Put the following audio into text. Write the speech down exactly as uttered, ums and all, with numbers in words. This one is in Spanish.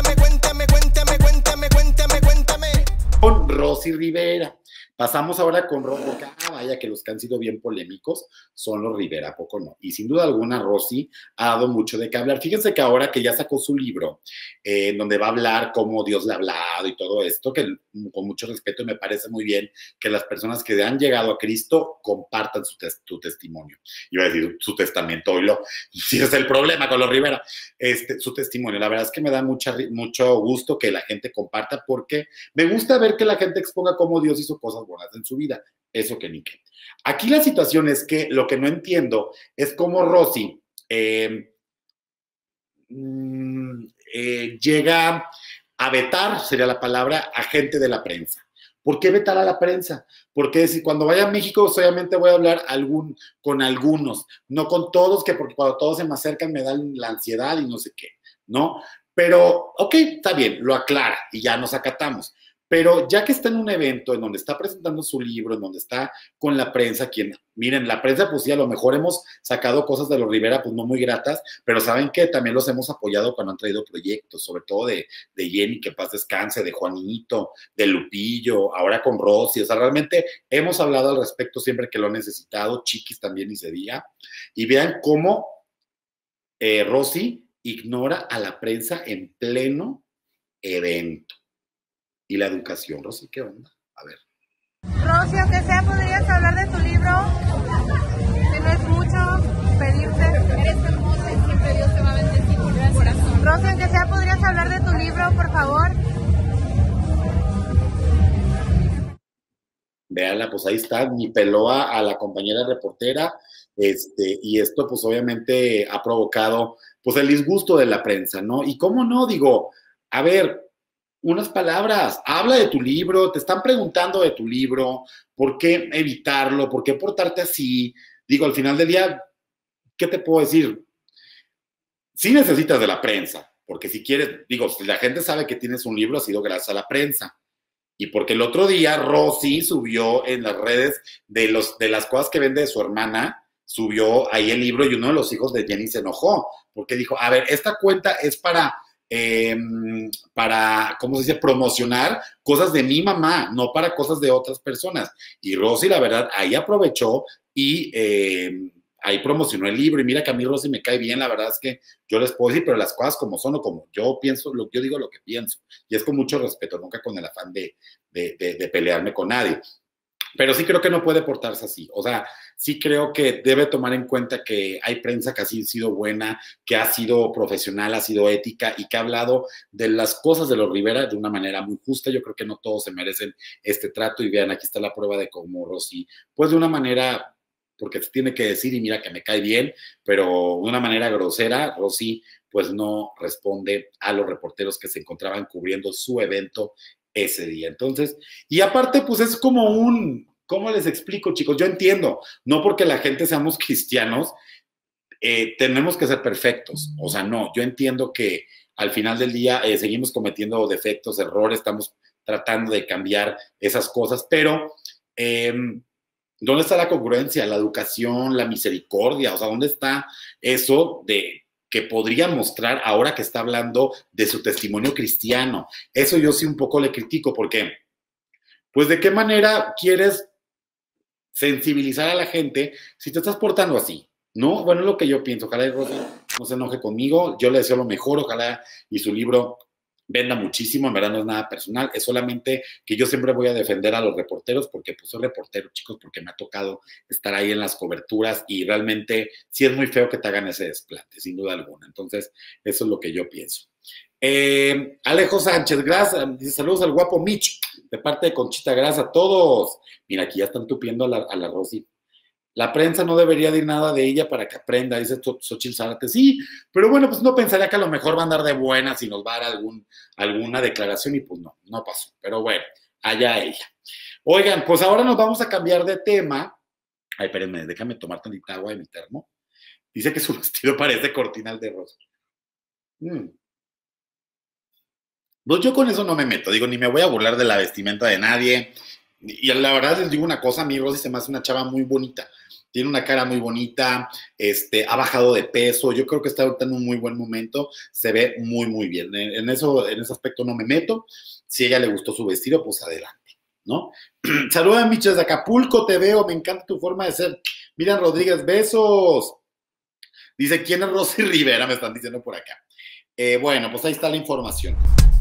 cuéntame, cuéntame, cuéntame, cuéntame, cuéntame, cuéntame. Con Rosy Rivera. Pasamos ahora con Rosy, porque ah, vaya que los que han sido bien polémicos son los Rivera, ¿a poco no? Y sin duda alguna Rosy ha dado mucho de qué hablar. Fíjense que ahora que ya sacó su libro, eh, en donde va a hablar cómo Dios le ha hablado y todo esto, que con mucho respeto me parece muy bien que las personas que han llegado a Cristo compartan su, tes su testimonio. Iba a decir su testamento, hoy lo, si es el problema con los Rivera, este, su testimonio. La verdad es que me da mucha, mucho gusto que la gente comparta, porque me gusta ver que la gente exponga cómo Dios hizo cosas buenas en su vida, eso que ni qué. Aquí la situación es que lo que no entiendo es cómo Rosy eh, mm, eh, llega a vetar, sería la palabra, a gente de la prensa. ¿Por qué vetar a la prensa? Porque si cuando vaya a México solamente voy a hablar algún, con algunos, no con todos, que porque cuando todos se me acercan me dan la ansiedad y no sé qué, ¿no? Pero, ok, está bien, lo aclara y ya nos acatamos. Pero ya que está en un evento en donde está presentando su libro, en donde está con la prensa, quien, miren, la prensa, pues sí, a lo mejor hemos sacado cosas de los Rivera, pues no muy gratas, pero saben que también los hemos apoyado cuando han traído proyectos, sobre todo de, de Jenny, que paz descanse, de Juanito, de Lupillo, ahora con Rosy. O sea, realmente hemos hablado al respecto siempre que lo han necesitado, Chiquis también ese día, y vean cómo eh, Rosy ignora a la prensa en pleno evento. Y la educación, Rosy, ¿qué onda? A ver. Rosy, aunque sea, ¿podrías hablar de tu libro? Si no es mucho pedirte. Eres hermosa y siempre Dios te va a bendecir con tu corazón. Rosy, aunque sea, ¿podrías hablar de tu libro, por favor? Véanla, pues ahí está, ni peló a, a la compañera reportera, este, y esto pues obviamente ha provocado pues el disgusto de la prensa, ¿no? Y cómo no, digo, a ver, unas palabras, habla de tu libro, te están preguntando de tu libro, ¿por qué evitarlo? ¿Por qué portarte así? Digo, al final del día, ¿qué te puedo decir? Sí necesitas de la prensa, porque si quieres, digo, si la gente sabe que tienes un libro, ha sido gracias a la prensa. Y porque el otro día Rosy subió en las redes de, los, de las cosas que vende de su hermana, subió ahí el libro y uno de los hijos de Jenny se enojó, porque dijo, a ver, esta cuenta es para... Eh, para, ¿cómo se dice?, promocionar cosas de mi mamá, no para cosas de otras personas. Y Rosy, la verdad, ahí aprovechó y eh, ahí promocionó el libro. Y mira que a mí Rosy me cae bien, la verdad es que yo les puedo decir, pero las cosas como son o como yo pienso, lo, yo digo lo que pienso. Y es con mucho respeto, nunca con el afán de, de, de, de pelearme con nadie. Pero sí creo que no puede portarse así. O sea, sí creo que debe tomar en cuenta que hay prensa que ha sido buena, que ha sido profesional, ha sido ética y que ha hablado de las cosas de los Rivera de una manera muy justa. Yo creo que no todos se merecen este trato y vean, aquí está la prueba de cómo Rosy, pues de una manera, porque se tiene que decir y mira que me cae bien, pero de una manera grosera, Rosy pues no responde a los reporteros que se encontraban cubriendo su evento ese día. Entonces, y aparte, pues es como un, ¿cómo les explico, chicos? Yo entiendo, no porque la gente seamos cristianos, eh, tenemos que ser perfectos. O sea, no, yo entiendo que al final del día eh, seguimos cometiendo defectos, errores, estamos tratando de cambiar esas cosas, pero eh, ¿dónde está la congruencia, la educación, la misericordia? O sea, ¿dónde está eso de que podría mostrar ahora que está hablando de su testimonio cristiano? Eso yo sí un poco le critico, porque, pues, ¿de qué manera quieres sensibilizar a la gente si te estás portando así? ¿No? Bueno, es lo que yo pienso. Ojalá y Rosy no se enoje conmigo. Yo le deseo lo mejor. Ojalá y su libro venda muchísimo. En verdad no es nada personal. Es solamente que yo siempre voy a defender a los reporteros porque pues soy reportero, chicos, porque me ha tocado estar ahí en las coberturas y realmente sí es muy feo que te hagan ese desplante, sin duda alguna. Entonces, eso es lo que yo pienso. Eh, Alejo Sánchez, gracias, dice saludos al guapo Mitch, de parte de Conchita, gracias a todos. Mira, aquí ya están tupiendo a la, a la Rosy. La prensa no debería decir nada de ella para que aprenda, dice Xochitl Zárate. Sí, pero bueno, pues no pensaría que a lo mejor va a andar de buenas y nos va a dar algún, alguna declaración y pues no, no pasó. Pero bueno, allá ella. Oigan, pues ahora nos vamos a cambiar de tema. Ay, espérenme, déjame tomar tantita agua de mi termo. Dice que su vestido parece cortinal de rosa. Mm. Pues yo con eso no me meto, digo, ni me voy a burlar de la vestimenta de nadie. Y la verdad les digo una cosa, a mí Rosy se me hace una chava muy bonita. tiene una cara muy bonita, este, ha bajado de peso, yo creo que está ahorita en un muy buen momento, se ve muy, muy bien. En, en eso, en ese aspecto no me meto. Si a ella le gustó su vestido, pues adelante, ¿no? Saluda, Micho, desde Acapulco, te veo, me encanta tu forma de ser. Miriam Rodríguez, besos. Dice, ¿quién es Rosy Rivera? Me están diciendo por acá. Eh, bueno, pues ahí está la información.